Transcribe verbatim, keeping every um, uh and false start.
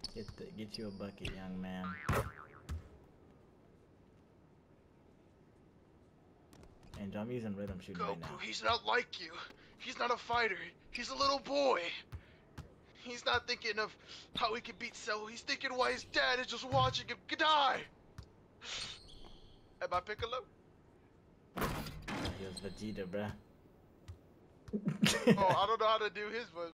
Get the, get you a bucket, young man. And I'm using rhythm shooting right now. Goku, he's not like you. He's not a fighter. He's a little boy. He's not thinking of how he can beat Cell. He's thinking why his dad is just watching him die. Am I Piccolo? He was Vegeta, bruh. Oh, I don't know how to do his voice.